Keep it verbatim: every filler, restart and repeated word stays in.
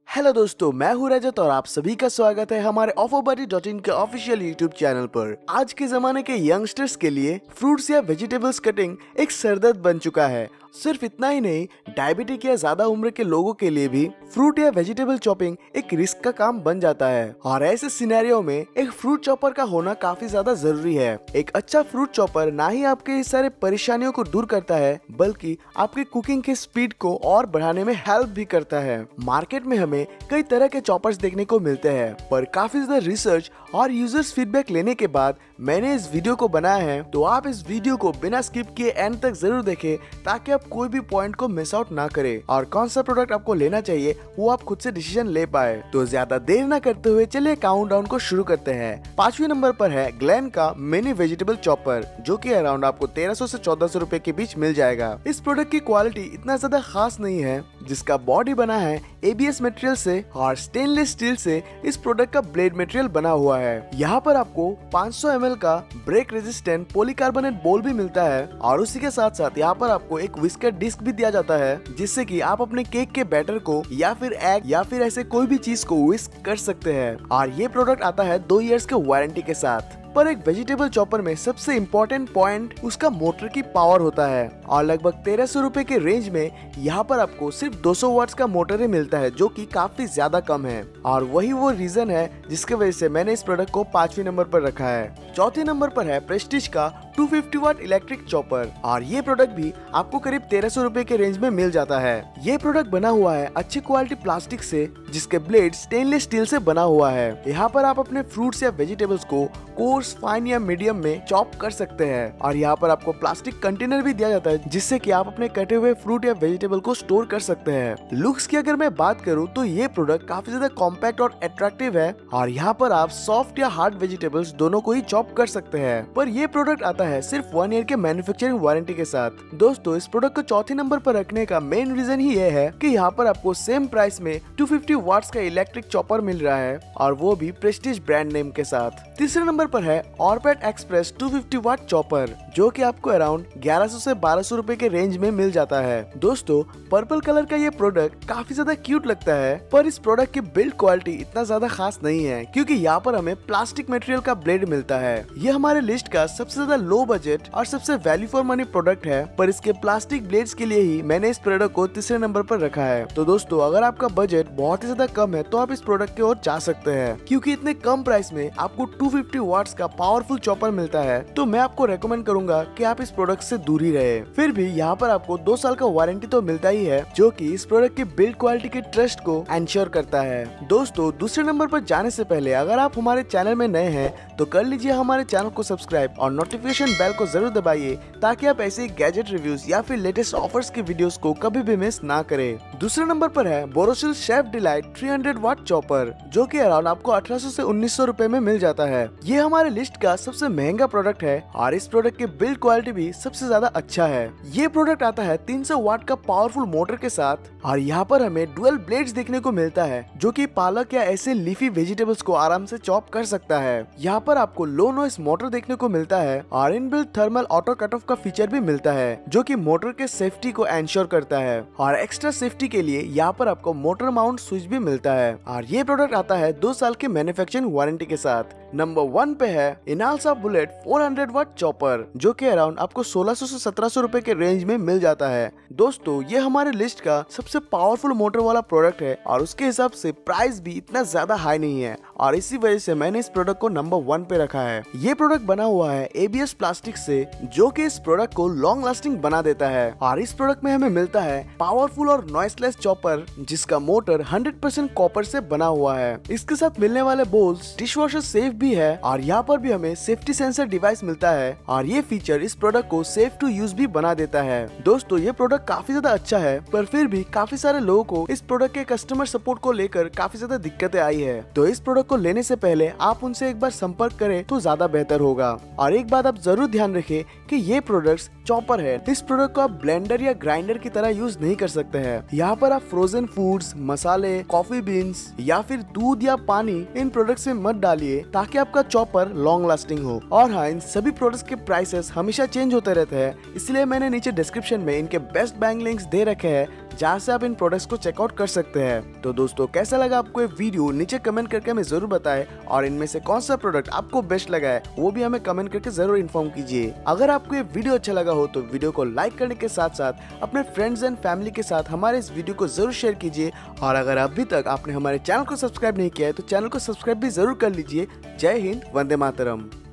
Hello दोस्तों, मैं हूं रजत और आप सभी का स्वागत है हमारे ऑफरबडी डॉट इन के ऑफिशियल यूट्यूब चैनल पर। आज के जमाने के यंगस्टर्स के लिए फ्रूट्स या वेजिटेबल्स कटिंग एक सरदर्द बन चुका है। सिर्फ इतना ही नहीं, डायबिटिक या ज्यादा उम्र के लोगों के लिए भी फ्रूट या वेजिटेबल चॉपिंग एक रिस्क का काम बन जाता है और ऐसे सिनेरियो में एक फ्रूट चॉपर का होना काफी ज्यादा जरूरी है। एक अच्छा फ्रूट चॉपर ना ही आपके इस सारे परेशानियों को दूर करता है बल्कि आपके कुकिंग के स्पीड को और बढ़ाने में हेल्प भी करता है। मार्केट में हमें कई तरह के चॉपर्स देखने को मिलते हैं, पर काफी ज्यादा रिसर्च और यूजर्स फीडबैक लेने के बाद मैंने इस वीडियो को बनाया है। तो आप इस वीडियो को बिना स्किप किए एंड तक जरूर देखें ताकि आप कोई भी पॉइंट को मिस आउट ना करें और कौन सा प्रोडक्ट आपको लेना चाहिए वो आप खुद से डिसीजन ले पाए। तो ज्यादा देर ना करते हुए चलिए काउंटडाउन को शुरू करते हैं। पांचवी नंबर पर है ग्लेन का मिनी वेजिटेबल चॉपर, जो कि अराउंड आपको तेरह सौ से चौदह सौ रूपए के बीच मिल जाएगा। इस प्रोडक्ट की क्वालिटी इतना ज्यादा खास नहीं है, जिसका बॉडी बना है एबीएस मटेरियल से और स्टेनलेस स्टील से इस प्रोडक्ट का ब्लेड मटेरियल बना हुआ है। यहाँ पर आपको पाँच सौ एम एल का ब्रेक रेजिस्टेंट पॉलीकार्बोनेट बोल भी मिलता है और उसी के साथ साथ यहाँ पर आपको एक विस्कर डिस्क भी दिया जाता है, जिससे कि आप अपने केक के बैटर को या फिर एग या फिर ऐसे कोई भी चीज को विस्क कर सकते हैं। और ये प्रोडक्ट आता है दो इयर्स के वारंटी के साथ। पर एक वेजिटेबल चॉपर में सबसे इम्पोर्टेंट पॉइंट उसका मोटर की पावर होता है और लगभग तेरह सौ रूपए के रेंज में यहाँ पर आपको सिर्फ दो सौ वाट्स का मोटर ही मिलता है, जो कि काफी ज्यादा कम है। और वही वो रीजन है जिसके वजह से मैंने इस प्रोडक्ट को पांचवी नंबर पर रखा है। चौथे नंबर पर है प्रेस्टीज का दो सौ पचास वाट इलेक्ट्रिक चॉपर और ये प्रोडक्ट भी आपको करीब तेरह सौ रूपए के रेंज में मिल जाता है। ये प्रोडक्ट बना हुआ है अच्छी क्वालिटी प्लास्टिक से, जिसके ब्लेड स्टेनलेस स्टील से बना हुआ है। यहाँ पर आप अपने फ्रूट्स या वेजिटेबल्स को कोर्स, फाइन या मीडियम में चॉप कर सकते हैं और यहाँ पर आपको प्लास्टिक कंटेनर भी दिया जाता है, जिससे कि आप अपने कटे हुए फ्रूट या वेजिटेबल को स्टोर कर सकते हैं। लुक्स की अगर मैं बात करूँ तो ये प्रोडक्ट काफी ज्यादा कॉम्पैक्ट और अट्रैक्टिव है और यहाँ पर आप सॉफ्ट या हार्ड वेजिटेबल्स दोनों को ही चॉप कर सकते हैं। पर ये प्रोडक्ट आता है सिर्फ वन ईयर के मैन्युफैक्चरिंग वारंटी के साथ। दोस्तों, इस प्रोडक्ट को चौथे नंबर पर रखने का मेन रीजन ही ये है कि यहाँ पर आपको सेम प्राइस में दो सौ पचास वाट्स का इलेक्ट्रिक चॉपर मिल रहा है और वो भी प्रेस्टीज ब्रांड नेम के साथ। तीसरे नंबर पर है ऑरपेट एक्सप्रेस दो सौ पचास वाट चॉपर, जो कि आपको अराउंड ग्यारह सौ से बारह सौ रूपए के रेंज में मिल जाता है। दोस्तों, पर्पल कलर का ये प्रोडक्ट काफी ज्यादा क्यूट लगता है, पर इस प्रोडक्ट की बिल्ड क्वालिटी इतना ज्यादा खास नहीं है क्योंकि यहाँ पर हमें प्लास्टिक मटेरियल का ब्लेड मिलता है। ये हमारे लिस्ट का सबसे ज्यादा लो बजट और सबसे वैल्यू फॉर मनी प्रोडक्ट है, पर इसके प्लास्टिक ब्लेड्स के लिए ही मैंने इस प्रोडक्ट को तीसरे नंबर पर रखा है। तो दोस्तों, अगर आपका बजट बहुत ही ज्यादा कम है तो आप इस प्रोडक्ट की ओर जा सकते हैं, क्योंकि इतने कम प्राइस में आपको दो सौ पचास वाट्स का पावरफुल चॉपर मिलता है। तो मैं आपको रेकमेंड करूंगा कि आप इस प्रोडक्ट से दूर ही रहे। फिर भी यहाँ पर आपको दो साल का वारंटी तो मिलता ही है, जो कि इस प्रोडक्ट की बिल्ड क्वालिटी के ट्रस्ट को एंश्योर करता है। दोस्तों, दूसरे नंबर पर जाने से पहले अगर आप हमारे चैनल में नए हैं तो कर लीजिए हमारे चैनल को सब्सक्राइब और नोटिफिकेशन बेल को जरूर दबाइए ताकि आप ऐसे गैजेट रिव्यूज या फिर लेटेस्ट ऑफर्स के वीडियोस को कभी भी मिस ना करें। दूसरे नंबर पर है बोरोसिल शेफ डिलाइट तीन सौ वाट चॉपर, जो कि अराउंड आपको अठारह सौ से उन्नीस सौ रूपए में मिल जाता है। ये हमारे लिस्ट का सबसे महंगा प्रोडक्ट है और इस प्रोडक्ट की बिल्ड क्वालिटी भी सबसे ज्यादा अच्छा है। ये प्रोडक्ट आता है तीन सौ वाट का पावरफुल मोटर के साथ और यहाँ पर हमें डुअल ब्लेड्स देखने को मिलता है, जो कि पालक या ऐसे लीफी वेजिटेबल्स को आराम से चॉप कर सकता है। यहाँ पर आपको लो नॉइस मोटर देखने को मिलता है और inbuilt thermal auto cut off का फीचर भी मिलता है, जो कि मोटर के सेफ्टी को एंश्योर करता है। और एक्स्ट्रा सेफ्टी के लिए यहाँ पर आपको मोटर माउंट स्विच भी मिलता है और ये प्रोडक्ट आता है दो साल के मैन्युफैक्चरिंग वारंटी के साथ। नंबर वन पे है इनालसा बुलेट चार सौ वाट चॉपर, जो कि अराउंड आपको सोलह सौ से सत्रह सौ रूपए के रेंज में मिल जाता है। दोस्तों, ये हमारे लिस्ट का सबसे पावरफुल मोटर वाला प्रोडक्ट है और उसके हिसाब से प्राइस भी इतना ज्यादा हाई नहीं है और इसी वजह से मैंने इस प्रोडक्ट को नंबर वन पे रखा है। ये प्रोडक्ट बना हुआ है एबीएस प्लास्टिक से, जो कि इस प्रोडक्ट को लॉन्ग लास्टिंग बना देता है और इस प्रोडक्ट में हमें मिलता है पावरफुल और नॉइसलेस चॉपर, जिसका मोटर हंड्रेड परसेंट कॉपर से बना हुआ है। इसके साथ मिलने वाले बोल्स डिशवॉशर सेफ भी है और यहाँ पर भी हमें सेफ्टी सेंसर डिवाइस मिलता है और ये फीचर इस प्रोडक्ट को सेफ टू यूज भी बना देता है। दोस्तों, ये प्रोडक्ट काफी ज्यादा अच्छा है, पर फिर भी काफी सारे लोगों को इस प्रोडक्ट के कस्टमर सपोर्ट को लेकर काफी ज्यादा दिक्कतें आई है। तो इस प्रोडक्ट को लेने से पहले आप उनसे एक बार संपर्क करें तो ज्यादा बेहतर होगा। और एक बात आप जरूर ध्यान रखें कि ये प्रोडक्ट्स चॉपर है, इस प्रोडक्ट को आप ब्लेंडर या ग्राइंडर की तरह यूज नहीं कर सकते हैं। यहाँ पर आप फ्रोजन फूड्स, मसाले, कॉफी बीन्स या फिर दूध या पानी इन प्रोडक्ट्स में मत डालिए ताकि आपका चॉपर लॉन्ग लास्टिंग हो। और हाँ, इन सभी प्रोडक्ट्स के प्राइसेस हमेशा चेंज होते रहते हैं, इसलिए मैंने नीचे डिस्क्रिप्शन में इनके बेस्ट बैंक लिंक्स दे रखे हैं, जहाँ से आप इन प्रोडक्ट्स को चेकआउट कर सकते हैं। तो दोस्तों कैसा लगा आपको ये वीडियो नीचे कमेंट करके हमें जरूर बताएं, और इनमें से कौन सा प्रोडक्ट आपको बेस्ट लगा है वो भी हमें कमेंट करके जरूर इन्फॉर्म कीजिए। अगर आपको ये वीडियो अच्छा लगा हो तो वीडियो को लाइक करने के साथ साथ अपने फ्रेंड्स एंड फैमिली के साथ हमारे इस वीडियो को जरूर शेयर कीजिए। और अगर अभी तक आपने हमारे चैनल को सब्सक्राइब नहीं किया है तो चैनल को सब्सक्राइब भी जरूर कर लीजिए। जय हिंद, वंदे मातरम।